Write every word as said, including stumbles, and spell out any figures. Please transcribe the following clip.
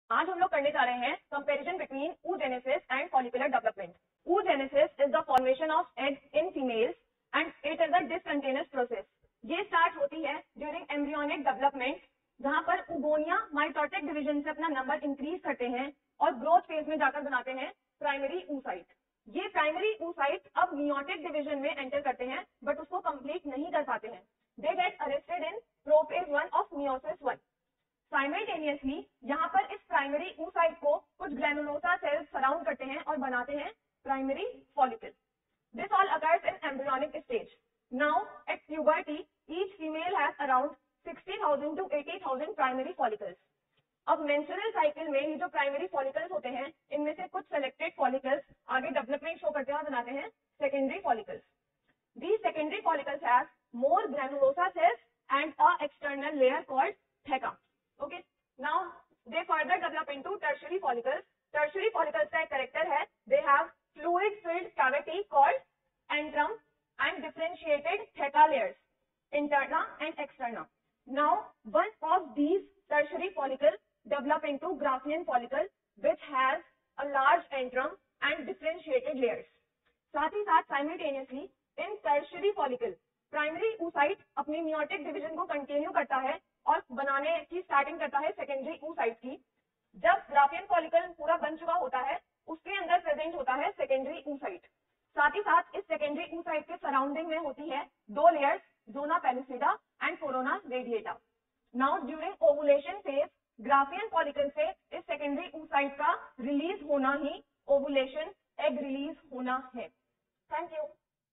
आज हम लोग करने जा रहे हैं comparison between oogenesis and follicular development. oogenesis is the formation of egg in females and it is a discontinuous process. ये स्टार्ट होती है ड्यूरिंग एम्ब्रियोनिक डेवलपमेंट, जहां पर उगोनिया माइटोटिक डिवीजन से अपना नंबर इंक्रीज करते हैं और ग्रोथ फेज में जाकर बनाते हैं प्राइमरी oocyte। ये प्राइमरी oocyte अब मियोटिक डिवीजन में एंटर करते हैं बट उसको कंप्लीट नहीं कर पाते हैं। They get arrested in prophase one of meiosis one. Simultaneously यहाँ पर इस प्राइमरी oocyte को कुछ ग्रैनुलोसा सेल्स सराउंड करते हैं और बनाते हैं primary follicle. This all occurs in embryonic stage. Now at puberty each female has around sixty thousand to eighty thousand primary follicles. अब मेंस्ट्रुअल साइकिल में ये जो प्राइमरी फॉलिकल्स होते हैं, इनमें से कुछ सेलेक्टेड फॉलिकल्स आगे डेवलपमेंट शो करते हैं और बनाते हैं secondary follicles. These secondary follicles have more granulosa cells and a external layer called theca. Okay. Now they further develop into tertiary follicles. Tertiary follicles का एक character है, they have fluid filled cavity called antrum and differentiated theca layers, interna and externa. Now one of these tertiary follicles develop into Graafian follicle which has a large antrum and differentiated layers. साथ ही साथ simultaneously इन tertiary follicle primary oocyte अपनी meiotic division को continue करता है और बनाने की स्टार्टिंग करता है सेकेंडरी oocyte की। जब ग्राफियन फॉलिकल पूरा बन चुका होता है, उसके अंदर प्रेजेंट होता है सेकेंडरी oocyte। साथ ही साथ इस सेकेंडरी oocyte के सराउंडिंग में होती है दो लेयर्स, जोना पेलिसिडा